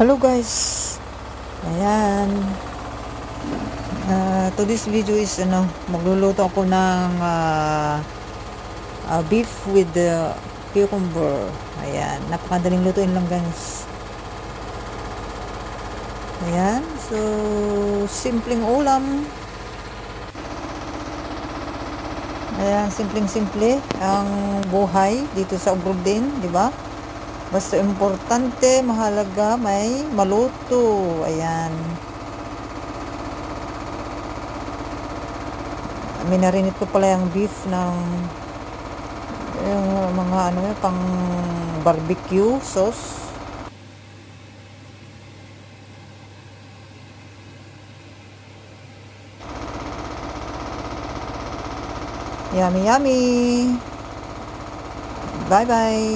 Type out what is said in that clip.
Hello guys, ayan, today's video is magluluto ako ng beef with the cucumber. Ayan, napakadaling lutuin lang guys. Ayan, so simpleng ulam. Ayan, simpleng-simple ang buhay dito sa abroad din, di ba? Basta importante, mahalaga, may maluto. Ayan. Minarinate ko pala yung beef ng yung mga pang barbecue sauce. Yummy, yummy. Bye-bye.